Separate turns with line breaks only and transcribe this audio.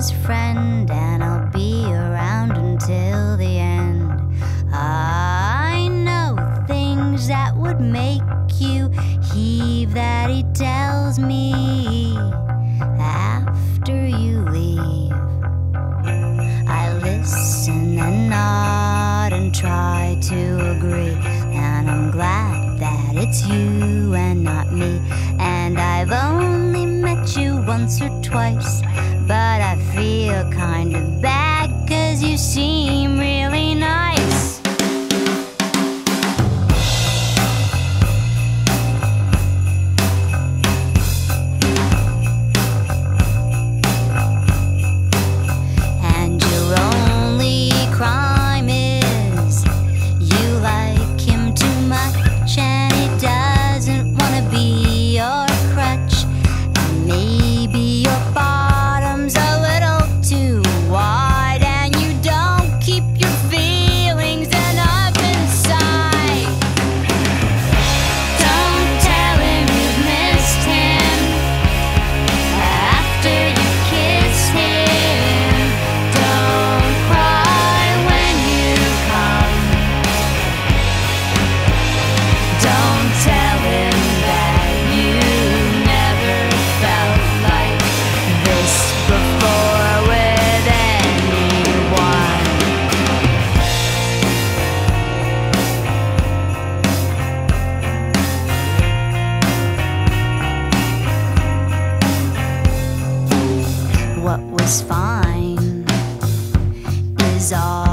his friend, and I'll be around until the end. I know things that would make you heave that he tells me after you leave. I listen and nod and try to agree, and I'm glad that it's you and not me. And I've only met you once or twice, but I feel kind of bad 'cause you seem really nice. And your only crime is you like him too much, and he doesn't want to be your crutch. And maybe your bottom's a little too wide, and you don't keep your feelings enough inside. Don't tell him you've missed him after you kiss him. Don't cry when you come. Don't tell him that you never felt like this before with anyone. What was fine is all